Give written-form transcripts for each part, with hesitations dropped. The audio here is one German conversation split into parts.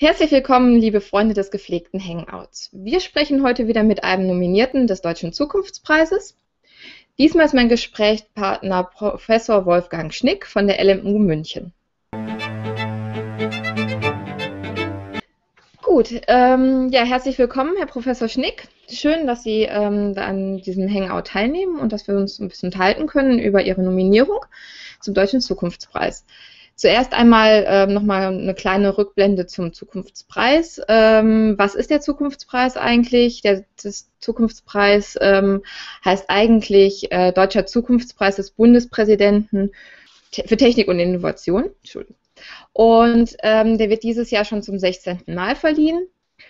Herzlich willkommen, liebe Freunde des gepflegten Hangouts. Wir sprechen heute wieder mit einem Nominierten des Deutschen Zukunftspreises. Diesmal ist mein Gesprächspartner Professor Wolfgang Schnick von der LMU München. Gut, herzlich willkommen, Herr Professor Schnick. Schön, dass Sie an diesem Hangout teilnehmen und dass wir uns ein bisschen unterhalten können über Ihre Nominierung zum Deutschen Zukunftspreis. Zuerst einmal nochmal eine kleine Rückblende zum Zukunftspreis. Was ist der Zukunftspreis eigentlich? Der Zukunftspreis heißt eigentlich Deutscher Zukunftspreis des Bundespräsidenten für Technik und Innovation. Entschuldigung. Und der wird dieses Jahr schon zum 16. Mal verliehen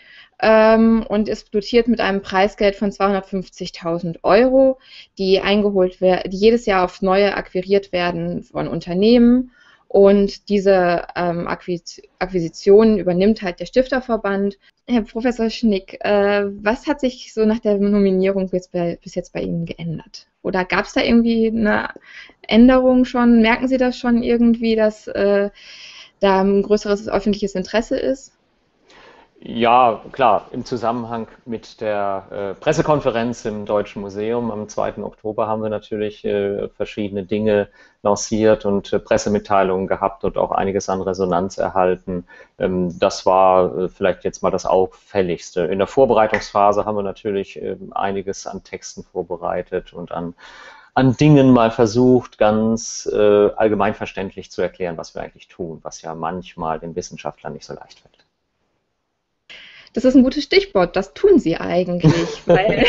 und ist dotiert mit einem Preisgeld von 250.000 €, die jedes Jahr aufs Neue akquiriert werden von Unternehmen. Und diese Akquisition übernimmt halt der Stifterverband. Herr Professor Schnick, was hat sich so nach der Nominierung bis jetzt bei Ihnen geändert? Oder gab es da irgendwie eine Änderung schon? Merken Sie das schon irgendwie, dass da ein größeres öffentliches Interesse ist? Ja, klar, im Zusammenhang mit der Pressekonferenz im Deutschen Museum am 2. Oktober haben wir natürlich verschiedene Dinge lanciert und Pressemitteilungen gehabt und auch einiges an Resonanz erhalten. Das war vielleicht jetzt mal das Auffälligste. In der Vorbereitungsphase haben wir natürlich einiges an Texten vorbereitet und an Dingen mal versucht, ganz allgemeinverständlich zu erklären, was wir eigentlich tun, was ja manchmal den Wissenschaftlern nicht so leicht fällt. Das ist ein gutes Stichwort, das tun Sie eigentlich, weil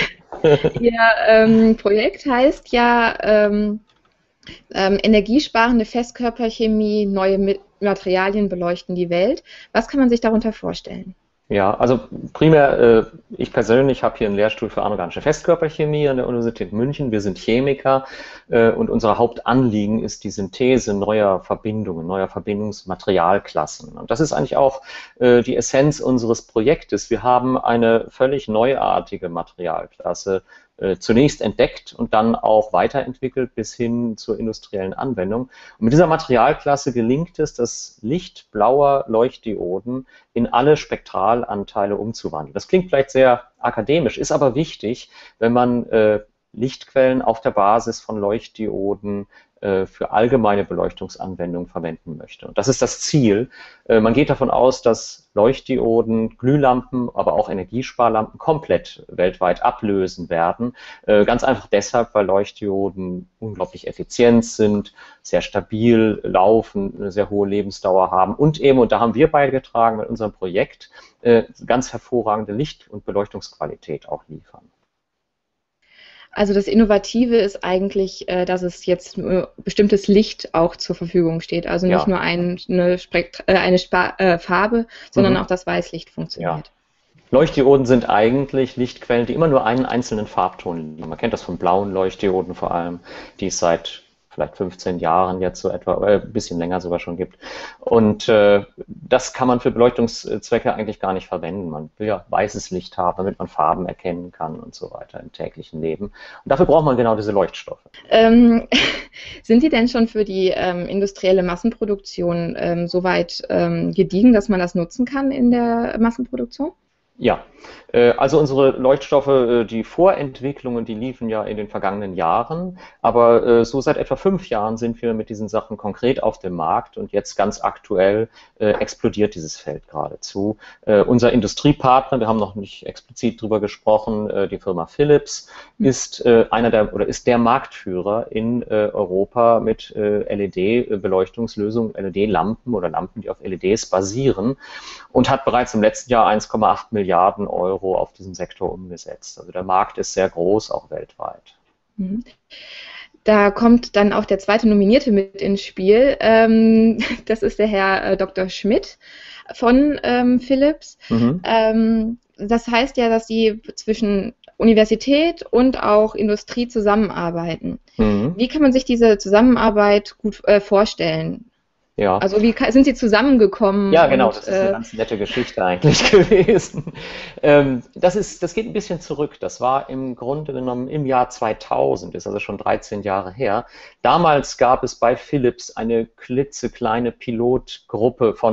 Ihr Projekt heißt ja energiesparende Festkörperchemie, neue Materialien beleuchten die Welt. Was kann man sich darunter vorstellen? Ja, also primär, ich persönlich habe hier einen Lehrstuhl für anorganische Festkörperchemie an der Universität München. Wir sind Chemiker und unser Hauptanliegen ist die Synthese neuer Verbindungen, neuer Verbindungsmaterialklassen. Und das ist eigentlich auch die Essenz unseres Projektes. Wir haben eine völlig neuartige Materialklasse zunächst entdeckt und dann auch weiterentwickelt bis hin zur industriellen Anwendung. Und mit dieser Materialklasse gelingt es, das Licht blauer Leuchtdioden in alle Spektralanteile umzuwandeln. Das klingt vielleicht sehr akademisch, ist aber wichtig, wenn man Lichtquellen auf der Basis von Leuchtdioden für allgemeine Beleuchtungsanwendungen verwenden möchte. Und das ist das Ziel. Man geht davon aus, dass Leuchtdioden, Glühlampen, aber auch Energiesparlampen komplett weltweit ablösen werden. Ganz einfach deshalb, weil Leuchtdioden unglaublich effizient sind, sehr stabil laufen, eine sehr hohe Lebensdauer haben und eben, und da haben wir beigetragen mit unserem Projekt, ganz hervorragende Licht- und Beleuchtungsqualität auch liefern. Also das Innovative ist eigentlich, dass es jetzt bestimmtes Licht auch zur Verfügung steht. Also nicht nur eine Farbe, sondern auch das Weißlicht funktioniert. Ja. Leuchtdioden sind eigentlich Lichtquellen, die immer nur einen einzelnen Farbton liefern. Man kennt das von blauen Leuchtdioden vor allem, die es seit vielleicht 15 Jahren jetzt so etwa, ein bisschen länger sogar schon gibt. Und das kann man für Beleuchtungszwecke eigentlich gar nicht verwenden. Man will ja weißes Licht haben, damit man Farben erkennen kann und so weiter im täglichen Leben. Und dafür braucht man genau diese Leuchtstoffe. Sind Sie denn schon für die industrielle Massenproduktion soweit gediegen, dass man das nutzen kann in der Massenproduktion? Ja, also unsere Leuchtstoffe, die Vorentwicklungen, die liefen ja in den vergangenen Jahren, aber so seit etwa 5 Jahren sind wir mit diesen Sachen konkret auf dem Markt und jetzt ganz aktuell explodiert dieses Feld geradezu. Unser Industriepartner, wir haben noch nicht explizit drüber gesprochen, die Firma Philips, ist ist der Marktführer in Europa mit LED-Beleuchtungslösungen, LED-Lampen oder Lampen, die auf LEDs basieren und hat bereits im letzten Jahr 1,8 Milliarden € auf diesen Sektor umgesetzt. Also der Markt ist sehr groß, auch weltweit. Da kommt dann auch der zweite Nominierte mit ins Spiel. Das ist der Herr Dr. Schmidt von Philips. Das heißt ja, dass Sie zwischen Universität und auch Industrie zusammenarbeiten. Wie kann man sich diese Zusammenarbeit gut vorstellen? Ja. Also wie sind Sie zusammengekommen? Ja, genau, das ist eine ganz nette Geschichte eigentlich gewesen. Das geht ein bisschen zurück. Das war im Grunde genommen im Jahr 2000, ist also schon 13 Jahre her. Damals gab es bei Philips eine klitzekleine Pilotgruppe von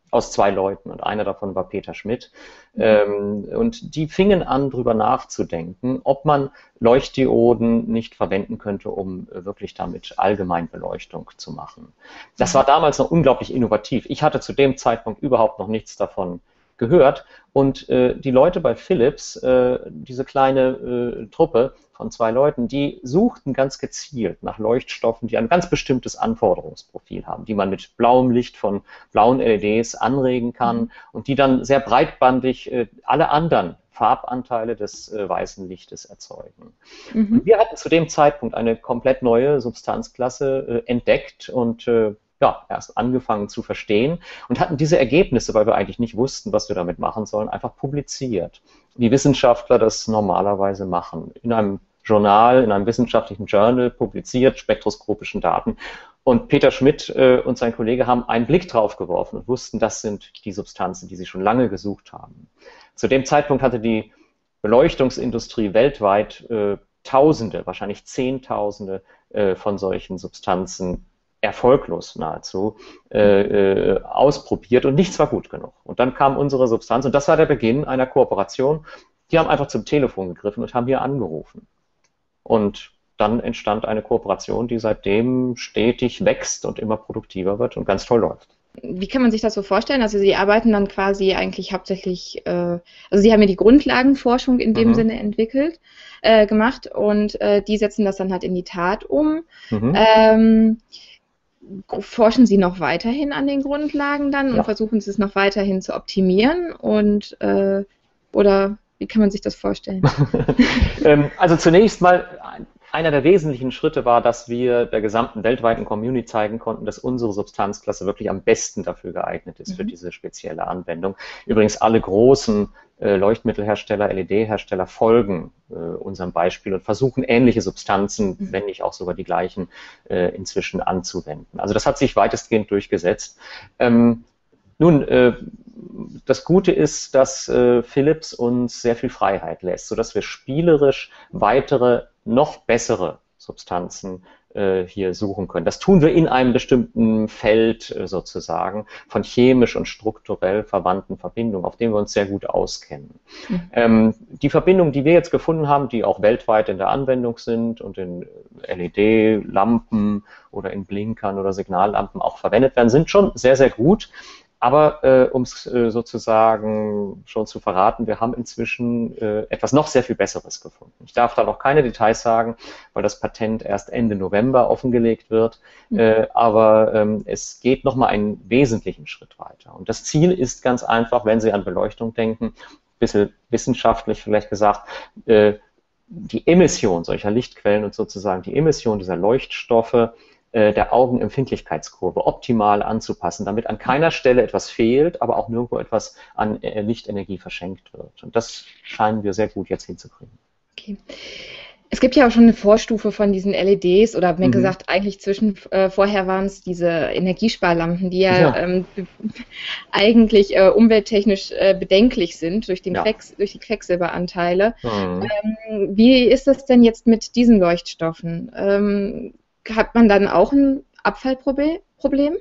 aus 2 Leuten und einer davon war Peter Schmidt. Und die fingen an, darüber nachzudenken, ob man Leuchtdioden nicht verwenden könnte, um wirklich damit Allgemeinbeleuchtung zu machen. Das war damals noch unglaublich innovativ. Ich hatte zu dem Zeitpunkt überhaupt noch nichts davon gehört. Und die Leute bei Philips, diese kleine Truppe von 2 Leuten, die suchten ganz gezielt nach Leuchtstoffen, die ein ganz bestimmtes Anforderungsprofil haben, die man mit blauem Licht von blauen LEDs anregen kann und die dann sehr breitbandig alle anderen Farbanteile des weißen Lichtes erzeugen. Und wir hatten zu dem Zeitpunkt eine komplett neue Substanzklasse entdeckt und ja, erst angefangen zu verstehen und hatten diese Ergebnisse, weil wir eigentlich nicht wussten, was wir damit machen sollen, einfach publiziert, wie Wissenschaftler das normalerweise machen. In einem Journal, in einem wissenschaftlichen Journal publiziert, spektroskopischen Daten. Und Peter Schmidt und sein Kollege haben einen Blick drauf geworfen und wussten, das sind die Substanzen, die sie schon lange gesucht haben. Zu dem Zeitpunkt hatte die Beleuchtungsindustrie weltweit Tausende, wahrscheinlich Zehntausende von solchen Substanzen erfolglos nahezu ausprobiert und nichts war gut genug. Und dann kam unsere Substanz und das war der Beginn einer Kooperation. Die haben einfach zum Telefon gegriffen und haben hier angerufen. Und dann entstand eine Kooperation, die seitdem stetig wächst und immer produktiver wird und ganz toll läuft. Wie kann man sich das so vorstellen? Also Sie arbeiten dann quasi eigentlich hauptsächlich, also Sie haben ja die Grundlagenforschung in dem Sinne entwickelt, gemacht und die setzen das dann halt in die Tat um. Forschen Sie noch weiterhin an den Grundlagen dann und versuchen Sie es noch weiterhin zu optimieren und oder wie kann man sich das vorstellen? Also zunächst mal, einer der wesentlichen Schritte war, dass wir der gesamten weltweiten Community zeigen konnten, dass unsere Substanzklasse wirklich am besten dafür geeignet ist für diese spezielle Anwendung. Übrigens alle großen Leuchtmittelhersteller, LED-Hersteller folgen unserem Beispiel und versuchen ähnliche Substanzen, wenn nicht auch sogar die gleichen, inzwischen anzuwenden. Also das hat sich weitestgehend durchgesetzt. Nun, das Gute ist, dass Philips uns sehr viel Freiheit lässt, sodass wir spielerisch weitere, noch bessere Substanzen hier suchen können. Das tun wir in einem bestimmten Feld sozusagen von chemisch und strukturell verwandten Verbindungen, auf dem wir uns sehr gut auskennen. Die Verbindungen, die wir jetzt gefunden haben, die auch weltweit in der Anwendung sind und in LED-Lampen oder in Blinkern oder Signallampen auch verwendet werden, sind schon sehr, sehr gut. Aber um es sozusagen schon zu verraten, wir haben inzwischen etwas noch sehr viel Besseres gefunden. Ich darf da noch keine Details sagen, weil das Patent erst Ende November offengelegt wird. Aber es geht nochmal einen wesentlichen Schritt weiter. Und das Ziel ist ganz einfach, wenn Sie an Beleuchtung denken, ein bisschen wissenschaftlich vielleicht gesagt, die Emission solcher Lichtquellen und sozusagen die Emission dieser Leuchtstoffe der Augenempfindlichkeitskurve optimal anzupassen, damit an keiner Stelle etwas fehlt, aber auch nirgendwo etwas an Lichtenergie verschenkt wird. Und das scheinen wir sehr gut jetzt hinzukriegen. Okay. Es gibt ja auch schon eine Vorstufe von diesen LEDs oder mehr gesagt, eigentlich vorher waren es diese Energiesparlampen, die eigentlich umwelttechnisch bedenklich sind durch die Quecksilberanteile. Wie ist das denn jetzt mit diesen Leuchtstoffen? Hat man dann auch ein Abfallproblem?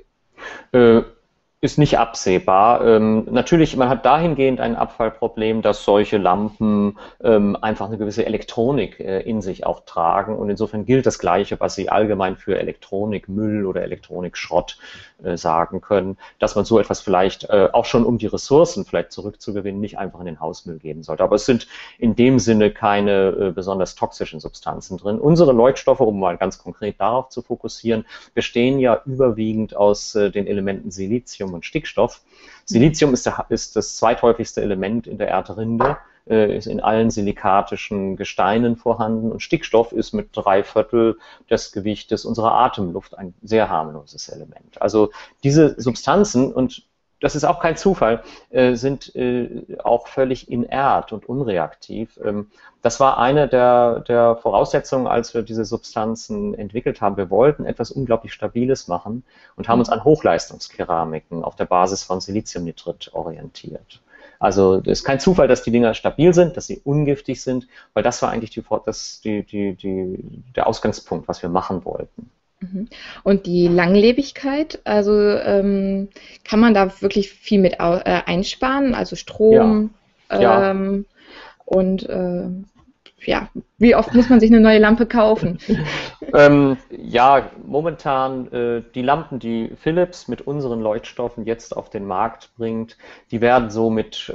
Ist nicht absehbar. Natürlich, man hat dahingehend ein Abfallproblem, dass solche Lampen einfach eine gewisse Elektronik in sich auch tragen und insofern gilt das Gleiche, was Sie allgemein für Elektronikmüll oder Elektronikschrott sagen können, dass man so etwas vielleicht auch schon, um die Ressourcen vielleicht zurückzugewinnen, nicht einfach in den Hausmüll geben sollte. Aber es sind in dem Sinne keine besonders toxischen Substanzen drin. Unsere Leuchtstoffe, um mal ganz konkret darauf zu fokussieren, bestehen ja überwiegend aus den Elementen Silizium und Stickstoff. Silizium ist das zweithäufigste Element in der Erdrinde, ist in allen silikatischen Gesteinen vorhanden und Stickstoff ist mit 3/4 des Gewichtes unserer Atemluft ein sehr harmloses Element. Also diese Substanzen, und das ist auch kein Zufall, sind auch völlig inert und unreaktiv. Das war eine der Voraussetzungen, als wir diese Substanzen entwickelt haben. Wir wollten etwas unglaublich Stabiles machen und haben uns an Hochleistungskeramiken auf der Basis von Siliziumnitrit orientiert. Also es ist kein Zufall, dass die Dinger stabil sind, dass sie ungiftig sind, weil das war eigentlich der Ausgangspunkt, was wir machen wollten. Mhm. Und die Langlebigkeit, also kann man da wirklich viel mit einsparen, also Ja, Strom ja. ähm, und ja, wie oft muss man sich eine neue Lampe kaufen? Ja, momentan die Lampen, die Philips mit unseren Leuchtstoffen jetzt auf den Markt bringt, die werden so mit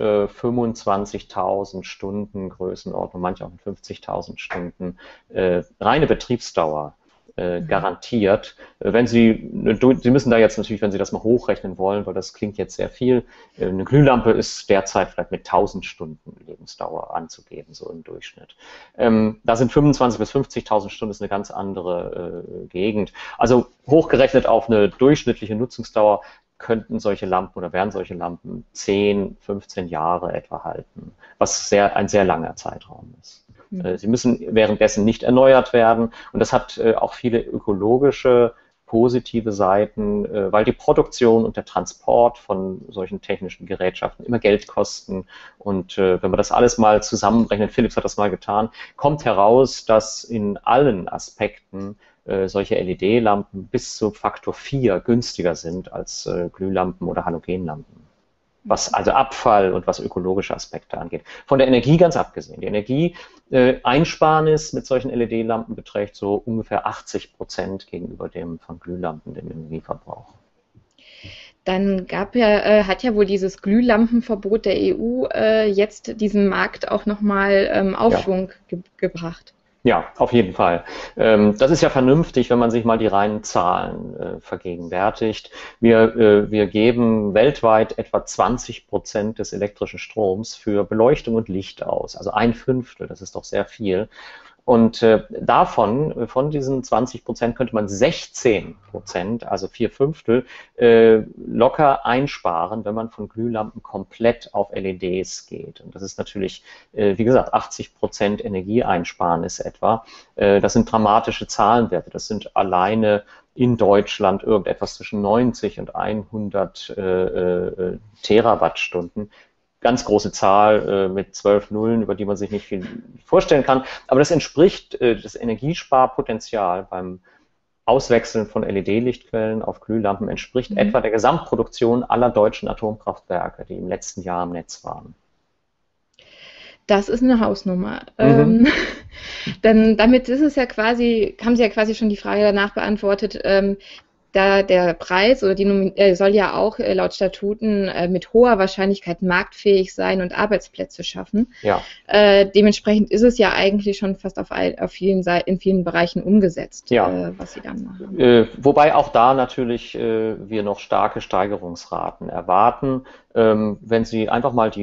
25.000 Stunden Größenordnung, manche auch mit 50.000 Stunden reine Betriebsdauer Mhm. garantiert. Wenn Sie müssen da jetzt natürlich, wenn Sie das mal hochrechnen wollen, weil das klingt jetzt sehr viel, eine Glühlampe ist derzeit vielleicht mit 1.000 Stunden Lebensdauer anzugeben, so im Durchschnitt. Da sind 25.000 bis 50.000 Stunden ist eine ganz andere Gegend. Also hochgerechnet auf eine durchschnittliche Nutzungsdauer könnten solche Lampen oder werden solche Lampen 10, 15 Jahre etwa halten, was ein sehr langer Zeitraum ist. Mhm. Sie müssen währenddessen nicht erneuert werden und das hat auch viele ökologische positive Seiten, weil die Produktion und der Transport von solchen technischen Gerätschaften immer Geld kosten. Und wenn man das alles mal zusammenrechnet, Philips hat das mal getan, kommt heraus, dass in allen Aspekten solche LED-Lampen bis zu Faktor 4 günstiger sind als Glühlampen oder Halogenlampen, was also Abfall und was ökologische Aspekte angeht. Von der Energie ganz abgesehen. Die Energieeinsparnis mit solchen LED-Lampen beträgt so ungefähr 80% gegenüber dem von Glühlampen, dem Energieverbrauch. Dann hat ja wohl dieses Glühlampenverbot der EU jetzt diesen Markt auch nochmal Ja. Aufschwung gebracht. Ja, auf jeden Fall. Das ist ja vernünftig, wenn man sich mal die reinen Zahlen vergegenwärtigt. Wir geben weltweit etwa 20% des elektrischen Stroms für Beleuchtung und Licht aus. Also ein Fünftel, das ist doch sehr viel. Und von diesen 20% könnte man 16%, also vier Fünftel, locker einsparen, wenn man von Glühlampen komplett auf LEDs geht. Und das ist natürlich, wie gesagt, 80% Energieeinsparnis etwa. Das sind dramatische Zahlenwerte. Das sind alleine in Deutschland irgendetwas zwischen 90 und 100 Terawattstunden. Ganz große Zahl mit 12 Nullen, über die man sich nicht viel vorstellen kann. Aber das entspricht das Energiesparpotenzial beim Auswechseln von LED-Lichtquellen auf Glühlampen entspricht Mhm. etwa der Gesamtproduktion aller deutschen Atomkraftwerke, die im letzten Jahr im Netz waren. Das ist eine Hausnummer. Mhm. Denn damit ist es ja quasi, haben Sie ja quasi schon die Frage danach beantwortet, da der Preis oder soll ja auch laut Statuten mit hoher Wahrscheinlichkeit marktfähig sein und Arbeitsplätze schaffen. Ja, Dementsprechend ist es ja eigentlich schon fast auf in vielen Bereichen umgesetzt, ja. was Sie dann machen. Wobei auch da natürlich wir noch starke Steigerungsraten erwarten. Wenn Sie einfach mal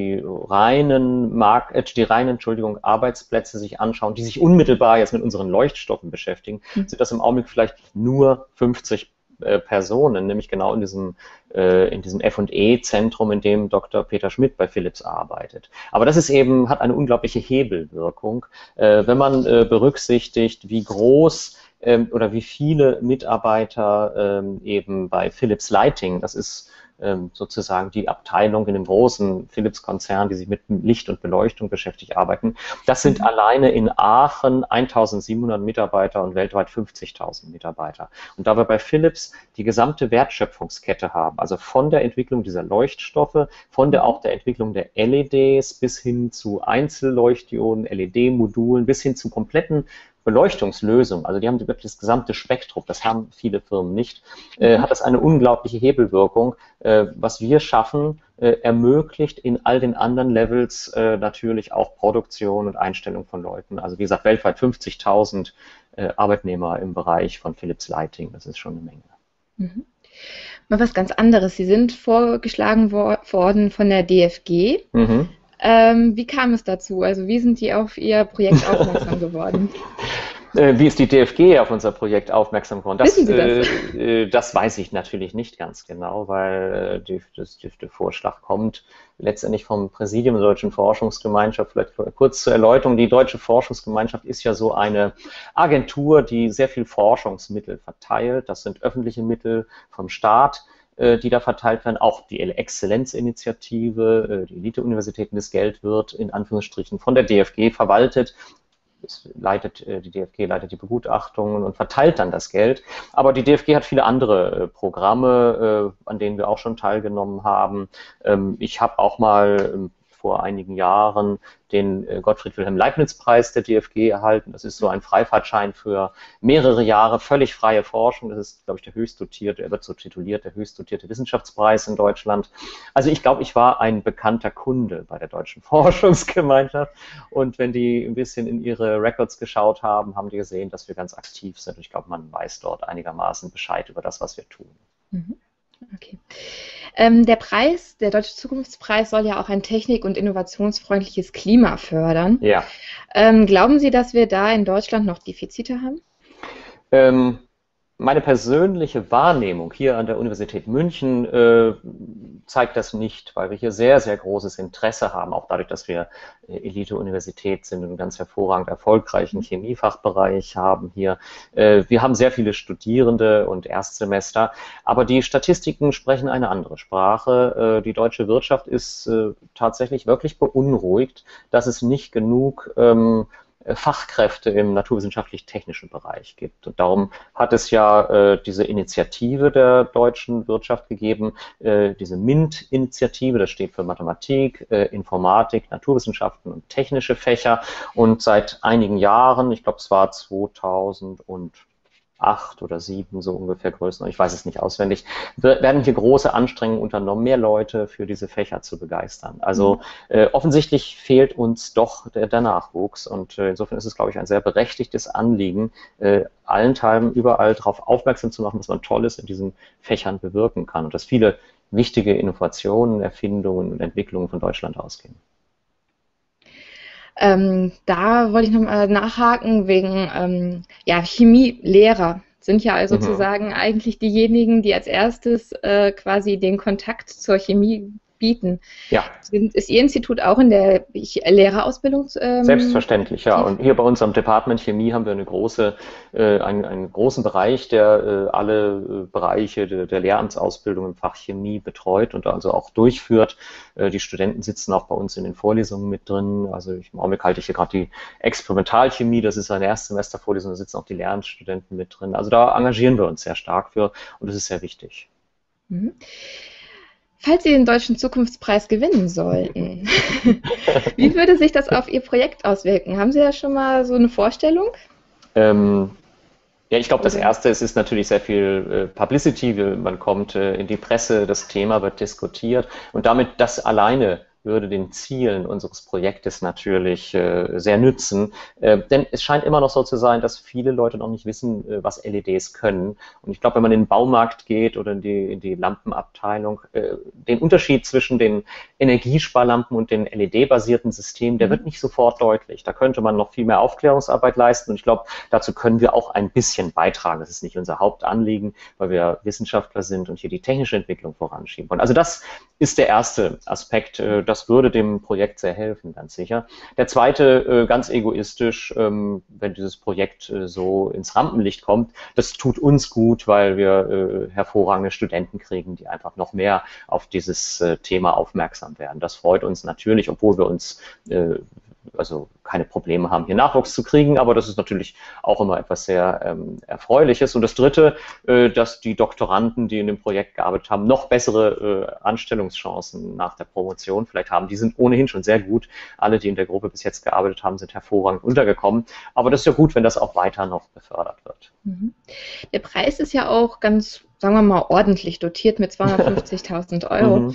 Entschuldigung, Arbeitsplätze sich anschauen, die sich unmittelbar jetzt mit unseren Leuchtstoffen beschäftigen, sind das im Augenblick vielleicht nur 50 Personen, nämlich genau in diesem F&E-Zentrum, in dem Dr. Peter Schmidt bei Philips arbeitet. Aber das hat eine unglaubliche Hebelwirkung, wenn man berücksichtigt, wie groß oder wie viele Mitarbeiter eben bei Philips Lighting, das ist sozusagen die Abteilung in dem großen Philips-Konzern, die sich mit Licht und Beleuchtung beschäftigt, arbeiten. Das sind Mhm. alleine in Aachen 1.700 Mitarbeiter und weltweit 50.000 Mitarbeiter. Und da wir bei Philips die gesamte Wertschöpfungskette haben, also von der Entwicklung dieser Leuchtstoffe, auch der Entwicklung der LEDs bis hin zu Einzelleuchtdioden, LED-Modulen, bis hin zu kompletten Beleuchtungslösung, also die haben wirklich das gesamte Spektrum, das haben viele Firmen nicht, Mhm. hat das eine unglaubliche Hebelwirkung. Was wir schaffen, ermöglicht in all den anderen Levels natürlich auch Produktion und Einstellung von Leuten. Also wie gesagt, weltweit 50.000 Arbeitnehmer im Bereich von Philips Lighting, das ist schon eine Menge. Mhm. Mal was ganz anderes. Sie sind vorgeschlagen worden von der DFG. Mhm. Wie kam es dazu? Also wie sind die auf Ihr Projekt aufmerksam geworden? Wie ist die DFG auf unser Projekt aufmerksam geworden? Wissen Sie das? Das weiß ich natürlich nicht ganz genau, weil der Vorschlag kommt letztendlich vom Präsidium der Deutschen Forschungsgemeinschaft. Vielleicht kurz zur Erläuterung. Die Deutsche Forschungsgemeinschaft ist ja so eine Agentur, die sehr viel Forschungsmittel verteilt. Das sind öffentliche Mittel vom Staat, die da verteilt werden. Auch die Exzellenzinitiative, die Elite-Universitäten, das Geld wird in Anführungsstrichen von der DFG verwaltet. die DFG leitet die Begutachtungen und verteilt dann das Geld. Aber die DFG hat viele andere Programme, an denen wir auch schon teilgenommen haben. Ich habe auch mal vor einigen Jahren den Gottfried Wilhelm Leibniz-Preis der DFG erhalten. Das ist so ein Freifahrtschein für mehrere Jahre, völlig freie Forschung. Das ist, glaube ich, der höchst dotierte, er wird so tituliert, der höchst dotierte Wissenschaftspreis in Deutschland. Also ich glaube, ich war ein bekannter Kunde bei der Deutschen Forschungsgemeinschaft. Und wenn die ein bisschen in ihre Records geschaut haben, haben die gesehen, dass wir ganz aktiv sind. Und ich glaube, man weiß dort einigermaßen Bescheid über das, was wir tun. Mhm. Okay. Der Preis, der Deutsche Zukunftspreis, soll ja auch ein technik- und innovationsfreundliches Klima fördern. Ja. Glauben Sie, dass wir da in Deutschland noch Defizite haben? Meine persönliche Wahrnehmung hier an der Universität München zeigt das nicht, weil wir hier sehr, sehr großes Interesse haben, auch dadurch, dass wir Elite-Universität sind und einen ganz hervorragend erfolgreichen Chemiefachbereich haben hier. Wir haben sehr viele Studierende und Erstsemester, aber die Statistiken sprechen eine andere Sprache. Die deutsche Wirtschaft ist tatsächlich wirklich beunruhigt, dass es nicht genug Fachkräfte im naturwissenschaftlich-technischen Bereich gibt. Und darum hat es ja diese Initiative der deutschen Wirtschaft gegeben, diese MINT-Initiative, das steht für Mathematik, Informatik, Naturwissenschaften und technische Fächer. Und seit einigen Jahren, ich glaube es war 2008 oder 2007 so ungefähr Größen, ich weiß es nicht auswendig, werden hier große Anstrengungen unternommen, mehr Leute für diese Fächer zu begeistern. Also offensichtlich fehlt uns doch der Nachwuchs und insofern ist es, glaube ich, ein sehr berechtigtes Anliegen, allenthalben überall darauf aufmerksam zu machen, dass man Tolles in diesen Fächern bewirken kann und dass viele wichtige Innovationen, Erfindungen und Entwicklungen von Deutschland ausgehen. Da wollte ich nochmal nachhaken wegen Chemielehrer sind ja also sozusagen eigentlich diejenigen, die als erstes quasi den Kontakt zur Chemie bieten. Ja. Ist Ihr Institut auch in der Lehrerausbildung? Selbstverständlich, ja. Und hier bei uns am Department Chemie haben wir einen großen Bereich, der alle Bereiche der Lehramtsausbildung im Fach Chemie betreut und also auch durchführt. Die Studenten sitzen auch bei uns in den Vorlesungen mit drin. Also im Augenblick halte ich hier gerade die Experimentalchemie, das ist eine Erstsemestervorlesung, da sitzen auch die Lehramtsstudenten mit drin. Also da engagieren wir uns sehr stark für und das ist sehr wichtig. Mhm. Falls Sie den Deutschen Zukunftspreis gewinnen sollten, wie würde sich das auf Ihr Projekt auswirken? Haben Sie da schon mal so eine Vorstellung? Ja, ich glaube, das Erste ist natürlich sehr viel Publicity. Man kommt in die Presse, das Thema wird diskutiert und damit das alleine würde den Zielen unseres Projektes natürlich sehr nützen. Denn es scheint immer noch so zu sein, dass viele Leute noch nicht wissen, was LEDs können. Und ich glaube, wenn man in den Baumarkt geht oder in die Lampenabteilung, den Unterschied zwischen den Energiesparlampen und den LED-basierten Systemen, der wird nicht sofort deutlich. Da könnte man noch viel mehr Aufklärungsarbeit leisten. Und ich glaube, dazu können wir auch ein bisschen beitragen. Das ist nicht unser Hauptanliegen, weil wir Wissenschaftler sind und hier die technische Entwicklung voranschieben wollen. Also das ist der erste Aspekt. Das würde dem Projekt sehr helfen, ganz sicher. Der zweite, ganz egoistisch, wenn dieses Projekt so ins Rampenlicht kommt, das tut uns gut, weil wir hervorragende Studenten kriegen, die einfach noch mehr auf dieses Thema aufmerksam werden. Das freut uns natürlich, obwohl wir uns also keine Probleme haben, hier Nachwuchs zu kriegen, aber das ist natürlich auch immer etwas sehr Erfreuliches. Und das Dritte, dass die Doktoranden, die in dem Projekt gearbeitet haben, noch bessere Anstellungschancen nach der Promotion vielleicht haben. Die sind ohnehin schon sehr gut. Alle, die in der Gruppe bis jetzt gearbeitet haben, sind hervorragend untergekommen. Aber das ist ja gut, wenn das auch weiter noch befördert wird. Der Preis ist ja auch ganz, sagen wir mal, ordentlich dotiert mit 250.000 Euro.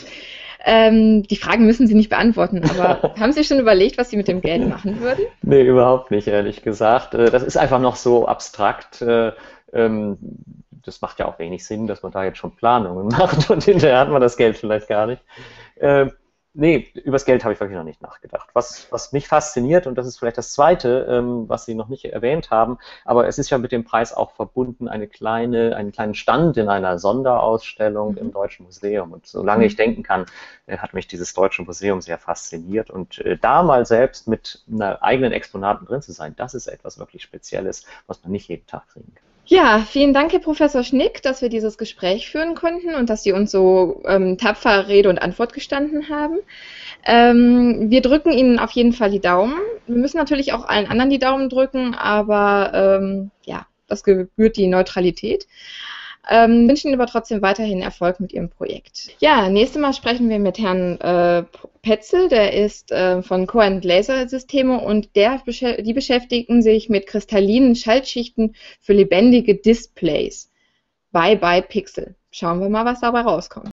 Die Fragen müssen Sie nicht beantworten, aber haben Sie schon überlegt, was Sie mit dem Geld machen würden? Nee, überhaupt nicht, ehrlich gesagt. Das ist einfach noch so abstrakt. Das macht ja auch wenig Sinn, dass man da jetzt schon Planungen macht und hinterher hat man das Geld vielleicht gar nicht. Nee, übers Geld habe ich wirklich noch nicht nachgedacht. Was mich fasziniert, und das ist vielleicht das Zweite, was Sie noch nicht erwähnt haben, aber es ist ja mit dem Preis auch verbunden, einen kleinen Stand in einer Sonderausstellung im Deutschen Museum. Und solange ich denken kann, hat mich dieses Deutsche Museum sehr fasziniert. Und da mal selbst mit einer eigenen Exponaten drin zu sein, das ist etwas wirklich Spezielles, was man nicht jeden Tag kriegen kann. Ja, vielen Dank, Herr Professor Schnick, dass wir dieses Gespräch führen konnten und dass Sie uns so tapfer Rede und Antwort gestanden haben. Wir drücken Ihnen auf jeden Fall die Daumen. Wir müssen natürlich auch allen anderen die Daumen drücken, aber ja, das gebührt die Neutralität. Wünschen Ihnen aber trotzdem weiterhin Erfolg mit Ihrem Projekt. Ja, nächstes Mal sprechen wir mit Herrn Petzel, der ist von Coherent Laser Systeme und die beschäftigen sich mit kristallinen Schaltschichten für lebendige Displays. Bye bye Pixel. Schauen wir mal, was dabei rauskommt.